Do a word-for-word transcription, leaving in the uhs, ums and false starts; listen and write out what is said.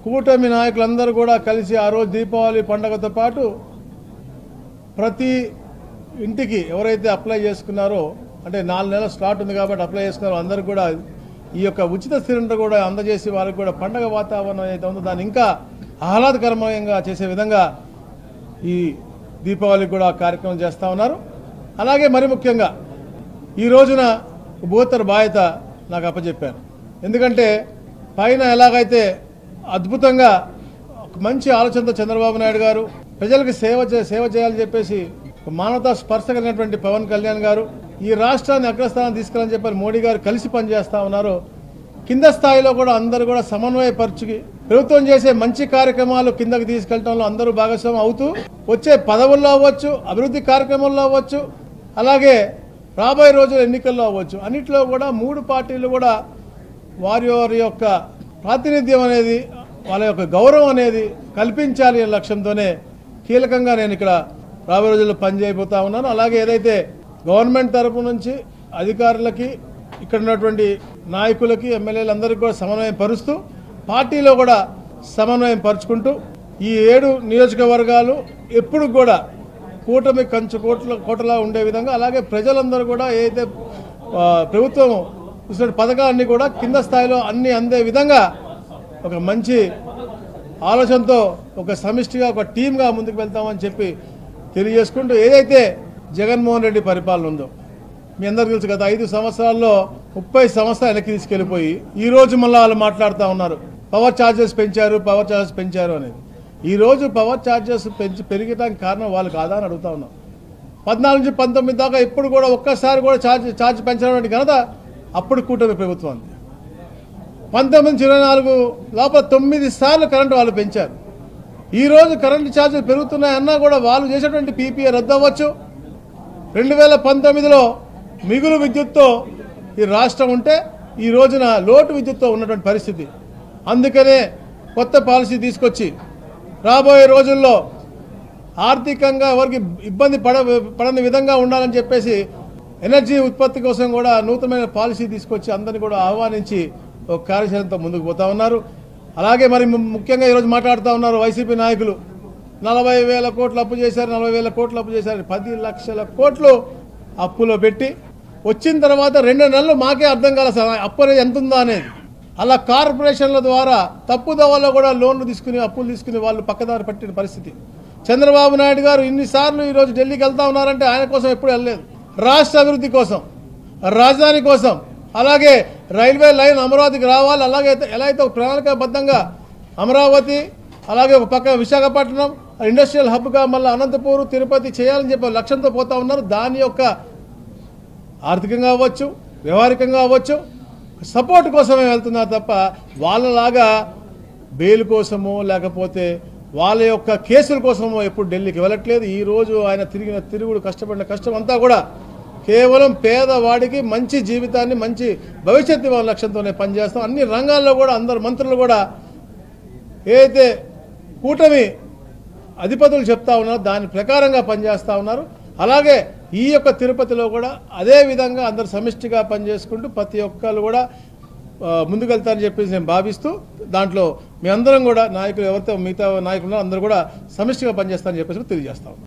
కూటమి నాయకులందరూ కూడా కలిసి ఆ రోజు దీపావళి పండుగతో పాటు ప్రతి ఇంటికి ఎవరైతే అప్లై చేసుకున్నారో అంటే నాలుగు నెలల స్లాట్ ఉంది కాబట్టి అప్లై చేసుకున్నారో అందరూ కూడా ఈ యొక్క ఉచిత సిలిండర్ కూడా అందజేసి వాళ్ళకి కూడా పండగ వాతావరణం ఏదైతే ఉందో దాన్ని ఇంకా ఆహ్లాదకరమంగా చేసే విధంగా ఈ దీపావళికి కూడా కార్యక్రమం చేస్తూ ఉన్నారు. అలాగే మరి ముఖ్యంగా ఈ రోజున బోతర్ బాధ్యత నాకు అప్పచెప్పాను. ఎందుకంటే పైన ఎలాగైతే అద్భుతంగా మంచి ఆలోచనతో చంద్రబాబు నాయుడు గారు ప్రజలకు సేవ సేవ చేయాలని చెప్పేసి మానవతా స్పర్శ కలిగినటువంటి పవన్ కళ్యాణ్ గారు ఈ రాష్ట్రాన్ని అగ్రస్థానం తీసుకెళ్ళని చెప్పి మోడీ గారు కలిసి పనిచేస్తూ ఉన్నారు. కింద స్థాయిలో కూడా అందరూ కూడా సమన్వయపరచుకి ప్రభుత్వం చేసే మంచి కార్యక్రమాలు కిందకి తీసుకెళ్లడంలో అందరూ భాగస్వామ్యం అవుతూ వచ్చే పదవుల్లో అవ్వచ్చు, అభివృద్ధి కార్యక్రమాల్లో అవ్వచ్చు, అలాగే రాబోయే రోజుల ఎన్నికల్లో అవ్వచ్చు, అన్నింటిలో కూడా మూడు పార్టీలు కూడా వారి వారి యొక్క ప్రాతినిధ్యం అనేది వాళ్ళ యొక్క గౌరవం అనేది కల్పించాలి అనే లక్ష్యంతోనే కీలకంగా నేను ఇక్కడ రాబోయే రోజుల్లో పనిచేయబోతా ఉన్నాను. అలాగే ఏదైతే గవర్నమెంట్ తరపు నుంచి అధికారులకి ఇక్కడ ఉన్నటువంటి నాయకులకి ఎమ్మెల్యేలందరికీ కూడా సమన్వయం పరుస్తూ పార్టీలో కూడా సమన్వయం పరుచుకుంటూ ఈ ఏడు నియోజకవర్గాలు ఎప్పుడు కూడా కూటమి కంచు కోట్ల కోటలా ఉండే విధంగా అలాగే ప్రజలందరూ కూడా ఏదైతే ప్రభుత్వం ఇచ్చిన పథకాలన్నీ కూడా కింద స్థాయిలో అన్ని అందే విధంగా ఒక మంచి ఆలోచనతో ఒక సమిష్టిగా ఒక టీమ్గా ముందుకు వెళ్తామని చెప్పి తెలియజేసుకుంటూ ఏదైతే జగన్మోహన్ రెడ్డి పరిపాలన ఉందో మీ అందరికీ తెలుసు, గత ఐదు సంవత్సరాల్లో ముప్పై సంవత్సరాలు వెనక్కి తీసుకెళ్లిపోయి ఈ రోజు మళ్ళీ వాళ్ళు మాట్లాడుతూ ఉన్నారు పవర్ ఛార్జెస్ పెంచారు పవర్ ఛార్జెస్ పెంచారు అనేది. ఈ రోజు పవర్ ఛార్జెస్ పెంచి పెరిగడానికి కారణం వాళ్ళు కాదా అని అడుగుతా ఉన్నాం. పద్నాలుగు నుంచి పంతొమ్మిది దాకా ఇప్పుడు కూడా ఒక్కసారి కూడా ఛార్జ్ ఛార్జ్ పెంచడం ఘనత అప్పుడు కూటమి ప్రభుత్వం అంది. పంతొమ్మిది నుంచి ఇరవై నాలుగు లోపల తొమ్మిది సార్లు కరెంటు వాళ్ళు పెంచారు. ఈరోజు కరెంటు ఛార్జీలు పెరుగుతున్నాయన్నా కూడా వాళ్ళు చేసేటువంటి పీపీఏ రద్దు అవ్వచ్చు. రెండు వేల పంతొమ్మిదిలో మిగులు విద్యుత్తో ఈ రాష్ట్రం ఉంటే ఈ రోజున లోటు విద్యుత్తో ఉన్నటువంటి పరిస్థితి. అందుకనే కొత్త పాలసీ తీసుకొచ్చి రాబోయే రోజుల్లో ఆర్థికంగా ఎవరికి ఇబ్బంది పడ పడని విధంగా ఉండాలని చెప్పేసి ఎనర్జీ ఉత్పత్తి కోసం కూడా నూతనమైన పాలసీ తీసుకొచ్చి అందరినీ కూడా ఆహ్వానించి ఒక కార్యాచరణతో ముందుకు పోతా ఉన్నారు. అలాగే మరి ముఖ్యంగా ఈరోజు మాట్లాడుతూ ఉన్నారు వైసీపీ నాయకులు నలభై వేల కోట్లు అప్పు చేశారు నలభై వేల కోట్లు అప్పు చేశారు పది లక్షల కోట్లు అప్పులో పెట్టి వచ్చిన తర్వాత రెండు నెలలు మాకే అర్థం కాల అప్పు అనేది ఎంత ఉందా అనేది. అలా కార్పొరేషన్ల ద్వారా తప్పుదోవలో కూడా లోన్లు తీసుకుని అప్పులు తీసుకుని వాళ్ళు పక్కదారి పట్టిన పరిస్థితి. చంద్రబాబు నాయుడు గారు ఇన్నిసార్లు ఈరోజు ఢిల్లీకి వెళ్తా ఉన్నారంటే ఆయన కోసం ఎప్పుడు వెళ్ళలేదు. రాష్ట్ర అభివృద్ధి కోసం, రాజధాని కోసం, అలాగే రైల్వే లైన్ అమరావతికి రావాలి, అలాగే ఎలా అయితే ప్రణాళికాబద్ధంగా అమరావతి అలాగే ఒక పక్క విశాఖపట్నం ఇండస్ట్రియల్ హబ్గా మళ్ళీ అనంతపూర్ తిరుపతి చేయాలని చెప్పి లక్ష్యంతో పోతా ఉన్నారు. దాని యొక్క ఆర్థికంగా అవ్వచ్చు, వ్యవహారికంగా అవ్వచ్చు, సపోర్ట్ కోసమే వెళ్తున్నారు తప్ప వాళ్ళలాగా బెయిల్ కోసమో లేకపోతే వాళ్ళ యొక్క కేసుల కోసమో ఎప్పుడు ఢిల్లీకి వెళ్ళట్లేదు. ఈరోజు ఆయన తిరిగిన తిరుగుడు కష్టపడిన కష్టం అంతా కూడా కేవలం పేదవాడికి మంచి జీవితాన్ని మంచి భవిష్యత్తు ఇవ్వాల లక్ష్యంతోనే పనిచేస్తాం. అన్ని రంగాల్లో కూడా అందరు మంత్రులు కూడా ఏదైతే కూటమి అధిపతులు చెప్తా ఉన్నారో దాని ప్రకారంగా పనిచేస్తూ ఉన్నారు. అలాగే ఈ యొక్క తిరుపతిలో కూడా అదే విధంగా అందరు సమిష్టిగా పనిచేసుకుంటూ ప్రతి ఒక్కరు కూడా ముందుకెళ్తారని చెప్పేసి నేను భావిస్తూ దాంట్లో మీ అందరం కూడా నాయకులు ఎవరితో మిగతా నాయకులు అందరూ కూడా సమిష్టిగా పనిచేస్తారని చెప్పేసి తెలియజేస్తాం.